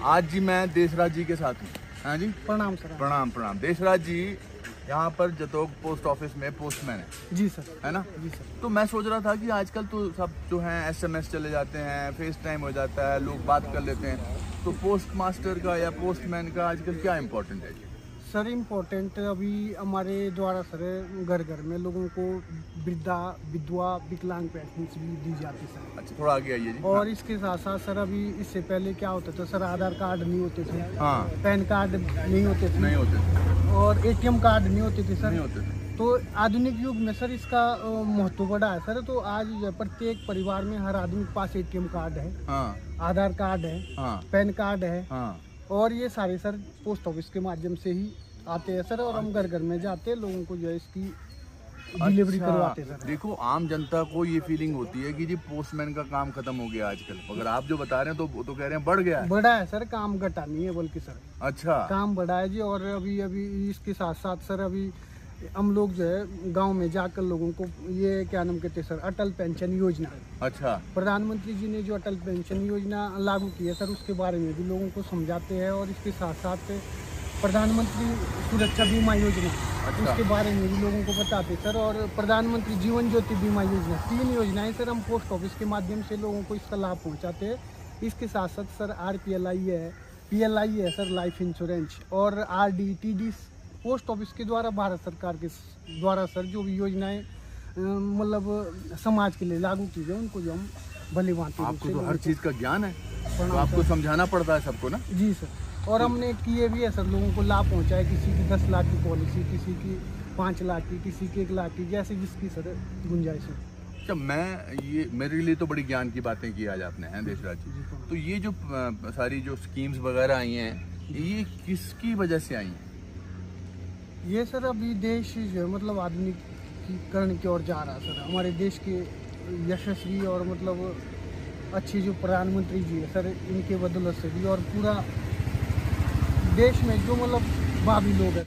आज जी मैं देशराज जी के साथ हूँ। हाँ जी, प्रणाम सर। प्रणाम प्रणाम। देशराज जी यहाँ पर जतोग पोस्ट ऑफिस में पोस्टमैन है जी सर। है ना? जी सर। तो मैं सोच रहा था कि आजकल तो सब जो हैं SMS चले जाते हैं, फेस टाइम हो जाता है, लोग बात कर लेते हैं, तो पोस्ट मास्टर का या पोस्टमैन का आजकल क्या इम्पोर्टेंट है? सर इम्पोर्टेंट अभी हमारे द्वारा सर घर घर में लोगों को वृद्धा विधवा विकलांग पेंशन भी दी जाती है सर। अच्छा, थोड़ा आगे आइए जी। और हाँ। इसके साथ साथ सर अभी इससे पहले क्या होता था सर, आधार कार्ड नहीं होते थे, हाँ, पैन कार्ड नहीं होते थे, नहीं होते थे, और ATM कार्ड नहीं होते थे सर। नहीं होते थे। तो आधुनिक युग में सर इसका महत्व बढ़ा है सर। तो आज प्रत्येक परिवार में हर आदमी के पास ATM कार्ड है, हाँ, आधार कार्ड है, हाँ, पैन कार्ड है, हाँ। और ये सारे सर पोस्ट ऑफिस के माध्यम से ही आते हैं सर। और हम घर घर में जाते हैं, लोगों को जो है इसकी डिलीवरी करवाते हैं सर। देखो, आम जनता को ये फीलिंग होती है कि जी पोस्टमैन का काम खत्म हो गया आजकल, मगर आप जो बता रहे हैं तो वो तो कह रहे हैं बढ़ गया है। बढ़ा है सर, काम घटा नहीं है बल्कि सर अच्छा, काम बढ़ा है जी। और अभी अभी इसके साथ साथ सर अभी हम लोग जो है गांव में जाकर लोगों को ये क्या नाम कहते हैं सर, अटल पेंशन योजना, अच्छा, प्रधानमंत्री जी ने जो अटल पेंशन योजना लागू की है सर, उसके बारे में भी लोगों को समझाते हैं। और इसके साथ साथ प्रधानमंत्री सुरक्षा बीमा योजना, अच्छा, उसके बारे में भी लोगों को बताते सर। और प्रधानमंत्री जीवन ज्योति बीमा योजना, 3 योजनाएं सर हम पोस्ट ऑफिस के माध्यम से लोगों को इसका लाभ पहुंचाते हैं। इसके साथ साथ सर RPLI है, PLI है सर, लाइफ इंश्योरेंस, और RD TD पोस्ट ऑफिस के द्वारा भारत सरकार के द्वारा सर जो भी योजनाएं मतलब समाज के लिए लागू की गई, उनको जो हम भली भांति आपको तो हर चीज का ज्ञान है, तो प्रणाम आपको सर। समझाना पड़ता है सबको ना? जी सर। और हमने किए भी है सर, लोगों को लाभ पहुंचाए, किसी की 10 लाख की पॉलिसी, किसी की 5 लाख की, किसी की 1 लाख की, जैसे जिसकी सर गुंजाइश है। अच्छा, ये मेरे लिए तो बड़ी ज्ञान की बातें की आज आपने, हैं देशराज जी। तो ये जो सारी जो स्कीम्स वगैरह आई हैं, ये किसकी वजह से आई हैं? ये सर अभी देश जो है मतलब आधुनिकीकरण की ओर जा रहा है सर। हमारे देश के यशस्वी और मतलब अच्छे जो प्रधानमंत्री जी है सर, इनके बदौलत से भी, और पूरा देश में जो मतलब भावी लोग हैं